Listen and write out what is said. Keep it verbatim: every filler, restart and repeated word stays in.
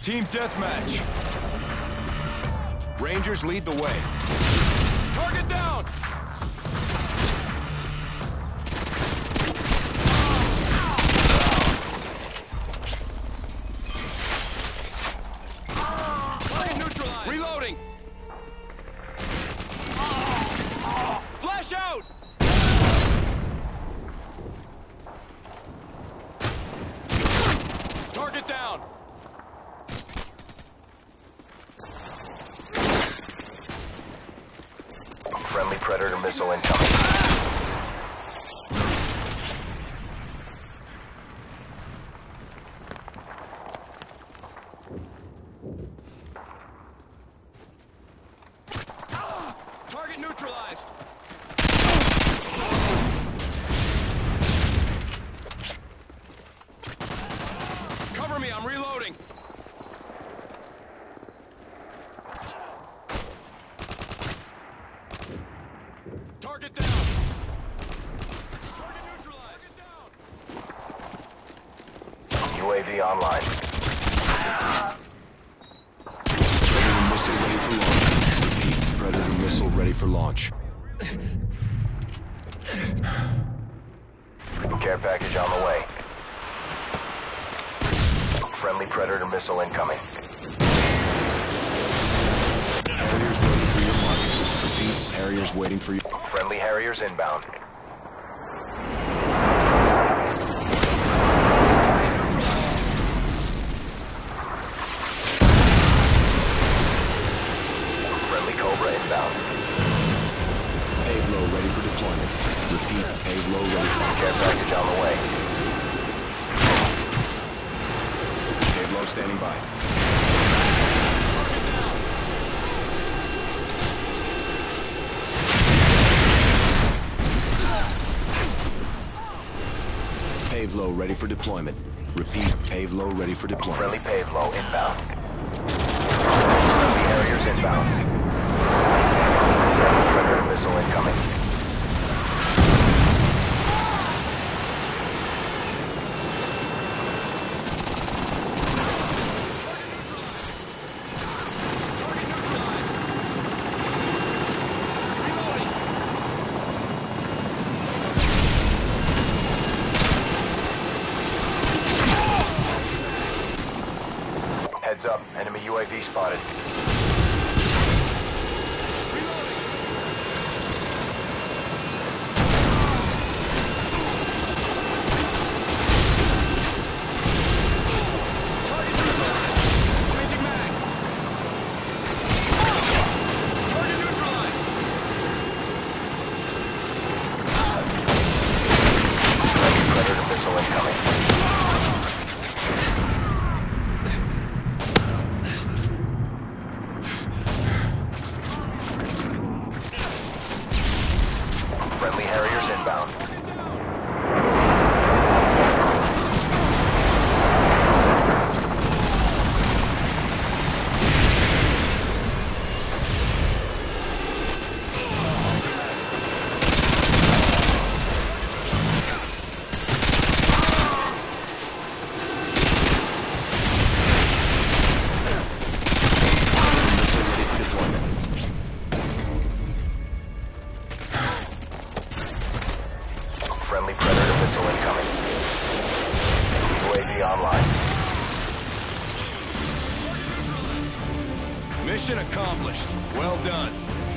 Team deathmatch. Rangers lead the way. Target down! Target neutralized! Reloading! Flash out! Target down! Friendly Predator missile incoming. Ah! Target neutralized! Cover me, I'm reloading! Target down! Target neutralized! Target down! U A V online. Predator missile ready for launch. Repeat, Predator missile ready for launch. Care package on the way. Friendly Predator missile incoming. Harriers waiting for your mark. Repeat, Harriers waiting for you. Friendly Harriers inbound. Friendly Cobra inbound. Pave low ready for deployment. Repeat, pave low ready for Care package on the way. Pave low standing by. Pave low ready for deployment. Repeat, pave low ready for deployment. Friendly pave low inbound. Friendly Harriers inbound. Friendly Predator missile incoming. Target neutralized! Reloading! Heads up, enemy U A V spotted. Target neutralized! Changing mag! Target neutralized! Predator missile incoming. Friendly Harriers inbound. Friendly Predator missile incoming. U A V online. Mission accomplished. Well done.